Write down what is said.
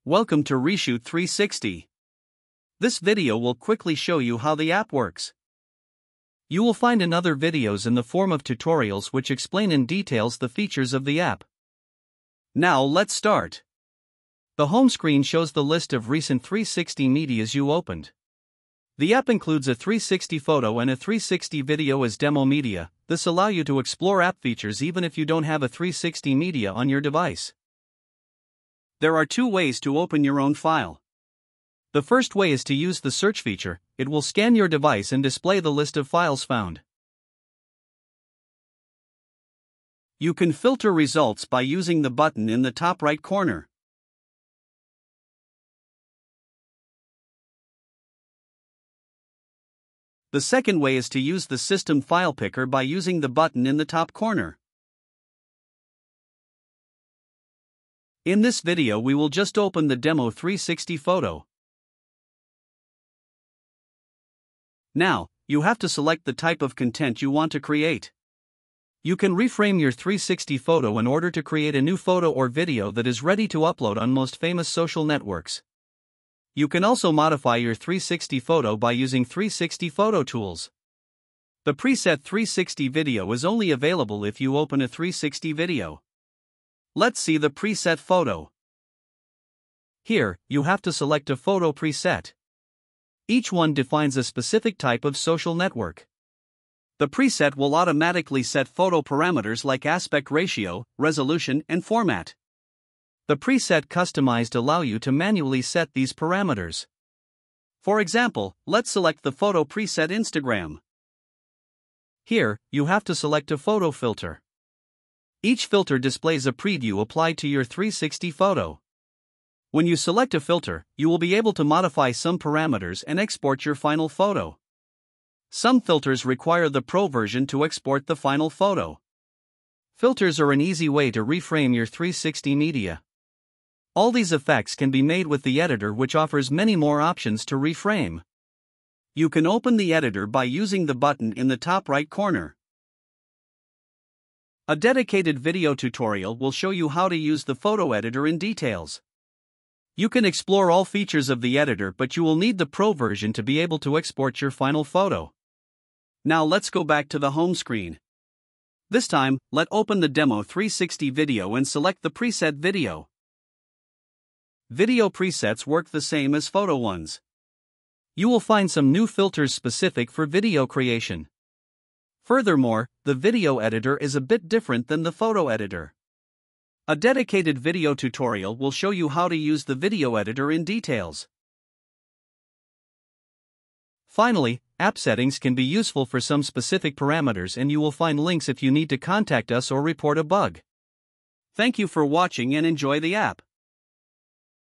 Welcome to Reshoot 360. This video will quickly show you how the app works. You will find other videos in the form of tutorials which explain in details the features of the app. Now let's start. The home screen shows the list of recent 360 medias you opened. The app includes a 360 photo and a 360 video as demo media. This allows you to explore app features even if you don't have a 360 media on your device. There are two ways to open your own file. The first way is to use the search feature. It will scan your device and display the list of files found. You can filter results by using the button in the top right corner. The second way is to use the system file picker by using the button in the top corner. In this video we will just open the demo 360 photo. Now, you have to select the type of content you want to create. You can reframe your 360 photo in order to create a new photo or video that is ready to upload on most famous social networks. You can also modify your 360 photo by using 360 photo tools. The preset 360 video is only available if you open a 360 video. Let's see the preset photo. Here, you have to select a photo preset. Each one defines a specific type of social network. The preset will automatically set photo parameters like aspect ratio, resolution, and format. The preset customized allow you to manually set these parameters. For example, let's select the photo preset Instagram. Here, you have to select a photo filter. Each filter displays a preview applied to your 360 photo. When you select a filter, you will be able to modify some parameters and export your final photo. Some filters require the Pro version to export the final photo. Filters are an easy way to reframe your 360 media. All these effects can be made with the editor, which offers many more options to reframe. You can open the editor by using the button in the top right corner. A dedicated video tutorial will show you how to use the photo editor in details. You can explore all features of the editor, but you will need the Pro version to be able to export your final photo. Now let's go back to the home screen. This time, let's open the demo 360 video and select the preset video. Video presets work the same as photo ones. You will find some new filters specific for video creation. Furthermore, the video editor is a bit different than the photo editor. A dedicated video tutorial will show you how to use the video editor in details. Finally, app settings can be useful for some specific parameters, and you will find links if you need to contact us or report a bug. Thank you for watching and enjoy the app.